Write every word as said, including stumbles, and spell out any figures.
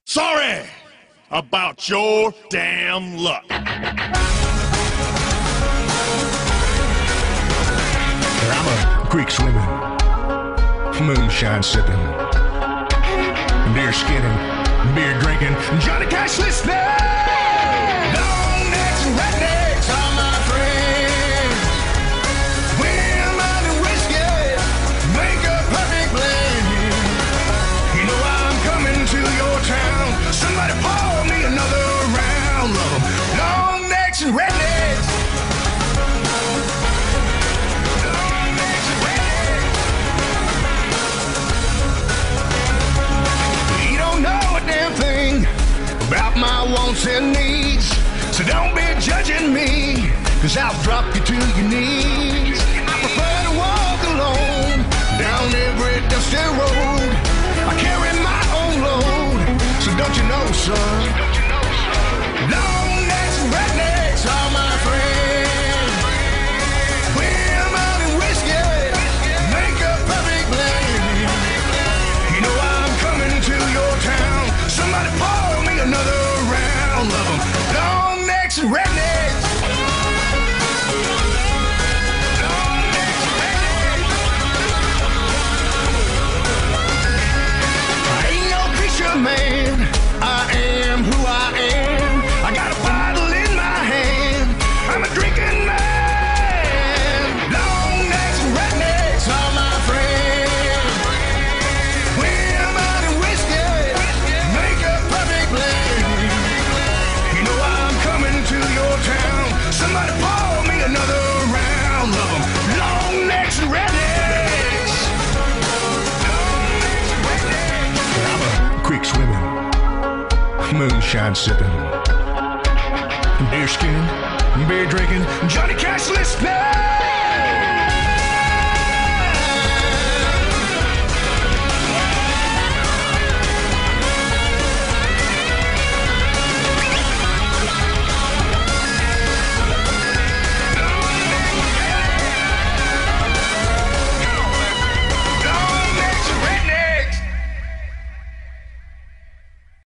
Sorry about your damn luck. I'm a creek swimming, moonshine sipping, deer skinning, beer drinking, Johnny Cash listening. Longnecks Rednecks are my friends. Women and whiskey make a perfect blend. You know I'm coming to your town. Somebody pour me another round. Love 'em. Longnecks and Rednecks. About my wants and needs, so don't be judging me, cause I'll drop you to your knees. I prefer to walk alone down every dusty road. I carry my own load, so don't you know, son? Longnecks and rednecks are my friends. Women and whiskey make a perfect blend. You know I'm coming to your town. Somebody pour me another round. Love 'em. Longnecks and rednecks. Longnecks and rednecks. I ain't no preacher man. I am who I am. I got a bottle in my hand. I'm a drinking man. Longnecks and rednecks are my friends. Women and whiskey make a perfect blend. You know I'm coming to your town. Somebody pour me another round. Love 'em. Longnecks and rednecks. Longnecks and rednecks. I'm a creek swimming, moonshine sipping, deer skinning, beer drinking, Johnny Cash listening.